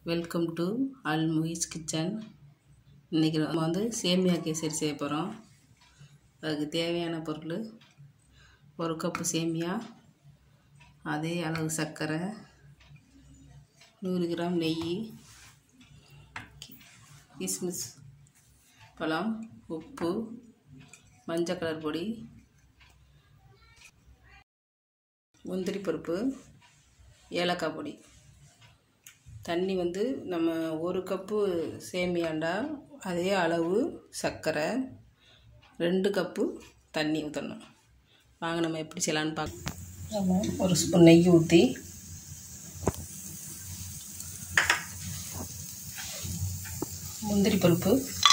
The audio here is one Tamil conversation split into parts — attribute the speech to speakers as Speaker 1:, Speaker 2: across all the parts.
Speaker 1: Welcome to அல்முயிஸ் kitchen. இன்றைக்கி நம்ம சேமியா கேசரி செய்ய போகிறோம். அதுக்கு தேவையான பொருள் ஒரு கப்பு சேமியா, அதே அளவு சர்க்கரை, 100 கிராம் நெய், கிஸ்மிஸ் பழம், உப்பு, மஞ்சள் கலர் பொடி, முந்திரி பருப்பு, ஏலக்காய் பொடி. தண்ணி நம்ம ஒரு கப்பு சேமியாண்டா அதே அளவு சர்க்கரை, 2 கப்பு தண்ணி ஊற்றணும். வாங்க நம்ம எப்படி செய்யலான்னு பார்க்கலாம். நம்ம ஒரு ஸ்பூன் நெய் ஊற்றி முந்திரி பருப்பு,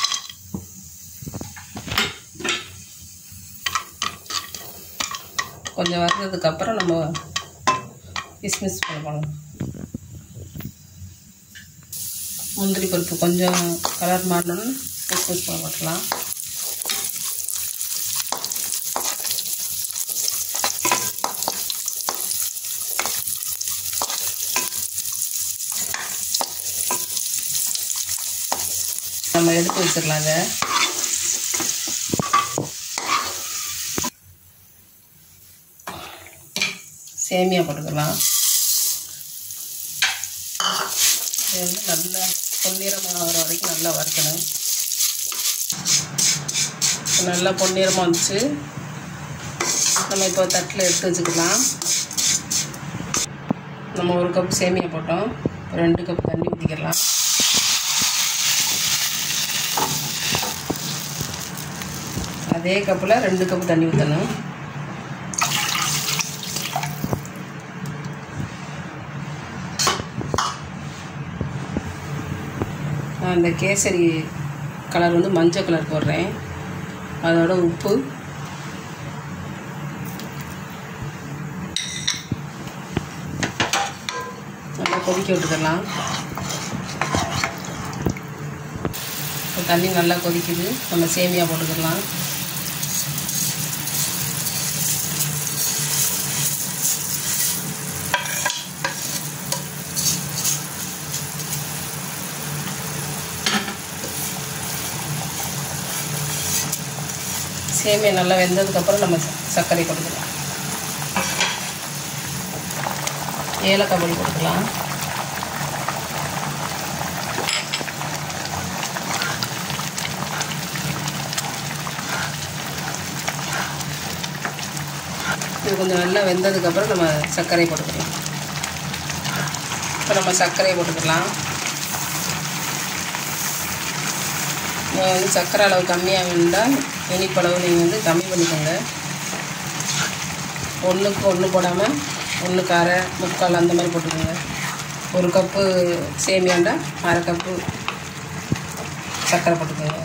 Speaker 1: கொஞ்சம் வறுத்ததுக்கப்புறம் நம்ம கிஸ்மிஸ் போடணும். முந்திரி பருப்பு கொஞ்சம் கலர் மாறணும்னு கிஸ்மிஸ் போடலாம். நம்ம எடுத்து வச்சிடலாங்க. சேமியா போட்டுக்கலாம். இது நல்லா பொன்னிறமாக ஆகிற வரைக்கும் நல்லா வறுக்கணும். நல்லா பொன்னிறமாக வந்துச்சு. நம்ம இப்போ தட்டில் எடுத்து வச்சுக்கலாம். நம்ம ஒரு கப் சேமியா போட்டோம், 2 கப் தண்ணி ஊற்றிக்கலாம். அதே கப்பில் 2 கப் தண்ணி ஊற்றணும். நான் இந்த கேசரி கலர் மஞ்சள் கலர் போடுறேன். அதோட உப்பு, நல்லா கொதிக்க விட்டுக்கலாம். தண்ணி நல்லா கொதிக்குது. நம்ம சேமியா போட்டுக்கலாம். சேமியா நல்லா வெந்ததுக்கப்புறம் நம்ம சர்க்கரை போட்டுக்கலாம். ஏலக்காய் பொடி போட்டுக்கலாம். இது கொஞ்சம் நல்லா வெந்ததுக்கப்புறம் நம்ம சர்க்கரை போட்டுக்கலாம். இப்போ நம்ம சர்க்கரையை போட்டுக்கலாம். நீங்கள் சர்க்கரை அளவு கம்மியாக வேண்டாம், இனிப்பளவு நீங்கள் கம்மி பண்ணிக்கோங்க. 1க்கு 1 போடாமல் 1க்கு அரை, 3/4 அந்த மாதிரி போட்டுக்கோங்க. ஒரு கப்பு சேமியாண்டா அரை கப்பு சர்க்கரை போட்டுக்கோங்க.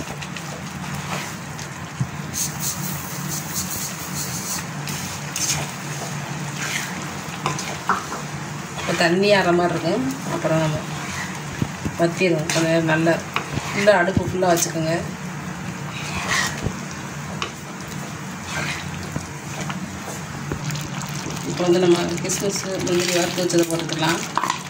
Speaker 1: இப்போ தண்ணி ஆற மாதிரி இருக்கும். அப்புறம் நம்ம வற்றிடும். கொஞ்சம் நேரம் நல்லா ஃபுல்லாக அடுப்பு ஃபுல்லாக வச்சுக்கோங்க. இப்போ நம்ம கிஸ்மிஸ் முந்திரி வறுத்து வச்சதை போட்டுக்கலாம்.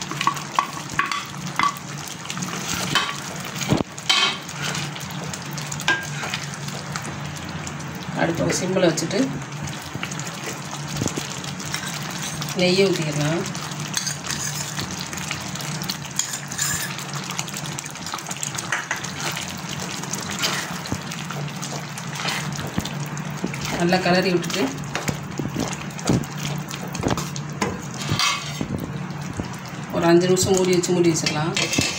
Speaker 1: அடுப்பு சிம்மில் வச்சுட்டு நெய்யை ஊற்றிக்கலாம். நல்லா கலரி விட்டுட்டு ஒரு 5 நிமிஷம் மூடி வச்சிடலாம்.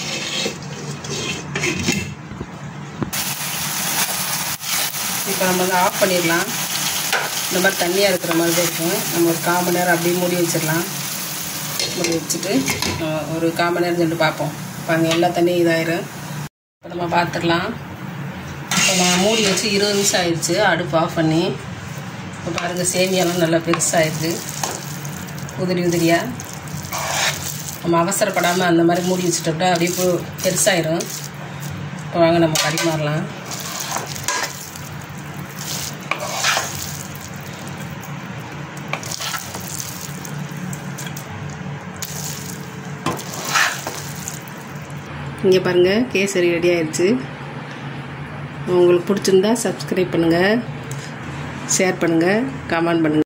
Speaker 1: இப்போ நம்ம ஆஃப் பண்ணிடலாம். இந்த மாதிரி தண்ணியாக இருக்கிற மாதிரி தான் இருக்கும். நம்ம ஒரு 1/4 மணி நேரம் அப்படியே மூடி வச்சிடலாம். மூடி வச்சுட்டு ஒரு 1/4 மணி நேரம் சென்று பார்ப்போம். இப்போ அங்கே எல்லா தண்ணியும் இதாயிரும். இப்போ நம்ம பார்த்துக்கலாம். இப்போ நான் மூடி வச்சு 20 நிமிஷம் ஆயிடுச்சு. அடுப்பு ஆஃப் பண்ணி இப்போ பாருங்கள், சேமியாலாம் நல்லா பெருசாகிடுது, உதிரி உதிரியாக. நம்ம அவசரப்படாமல் அந்த மாதிரி மூடி வச்சுட்டோம்னா அப்படியே பெருசாயிரும். இப்போ வாங்க நம்ம பரிமாறலாம். இங்கே பாருங்கள், கேசரி ரெடி ஆயிடுச்சு. உங்களுக்கு பிடிச்சிருந்தா சப்ஸ்கிரைப் பண்ணுங்கள், ஷேர் பண்ணுங்கள், கமெண்ட் பண்ணுங்கள்.